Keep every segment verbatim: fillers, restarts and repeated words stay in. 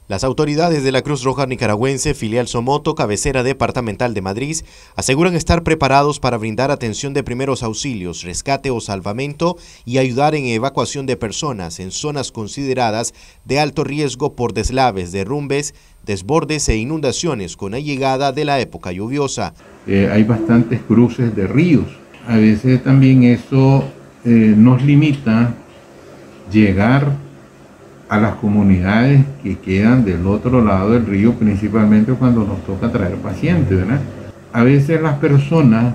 Las autoridades de la Cruz Roja Nicaragüense, filial Somoto, cabecera departamental de Madrid, aseguran estar preparados para brindar atención de primeros auxilios, rescate o salvamento y ayudar en evacuación de personas en zonas consideradas de alto riesgo por deslaves, derrumbes, desbordes e inundaciones con la llegada de la época lluviosa. Eh, hay bastantes cruces de ríos. A veces también eso eh, nos limita llegar a las comunidades que quedan del otro lado del río, principalmente cuando nos toca traer pacientes, ¿verdad? A veces las personas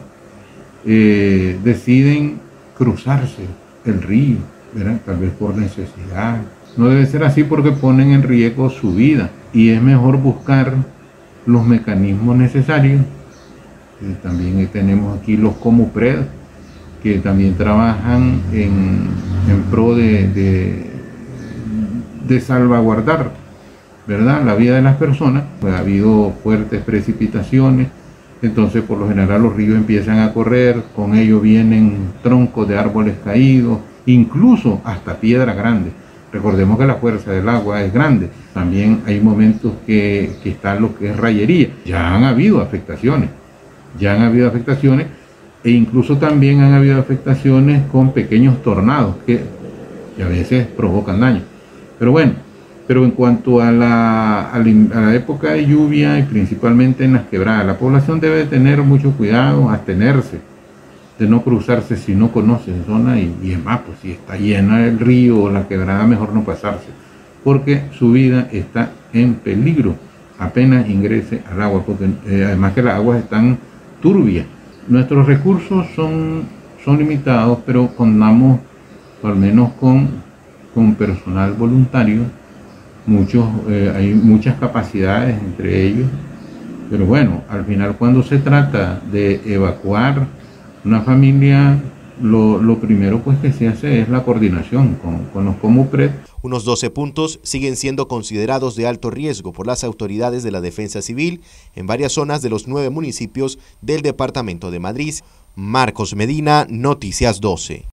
eh, deciden cruzarse el río, ¿verdad? Tal vez por necesidad. No debe ser así porque ponen en riesgo su vida y es mejor buscar los mecanismos necesarios. Eh, también tenemos aquí los Comupred, que también trabajan en, en pro de, de de salvaguardar, ¿verdad?, la vida de las personas. Pues ha habido fuertes precipitaciones, entonces por lo general los ríos empiezan a correr, con ello vienen troncos de árboles caídos, incluso hasta piedra grande. Recordemos que la fuerza del agua es grande. También hay momentos que, que está lo que es rayería. Ya han habido afectaciones, ya han habido afectaciones e incluso también han habido afectaciones con pequeños tornados que, que a veces provocan daño. Pero bueno, pero en cuanto a la, a la época de lluvia y principalmente en las quebradas, la población debe tener mucho cuidado, abstenerse de no cruzarse si no conoce esa zona y, y es más, pues si está llena el río o la quebrada, mejor no pasarse, porque su vida está en peligro apenas ingrese al agua, porque eh, además que las aguas están turbias. Nuestros recursos son, son limitados, pero contamos al menos con con personal voluntario, muchos, eh, hay muchas capacidades entre ellos, pero bueno, al final cuando se trata de evacuar una familia, lo, lo primero pues que se hace es la coordinación con, con los Comupred. Unos doce puntos siguen siendo considerados de alto riesgo por las autoridades de la Defensa Civil en varias zonas de los nueve municipios del departamento de Madrid. Marcos Medina, Noticias doce.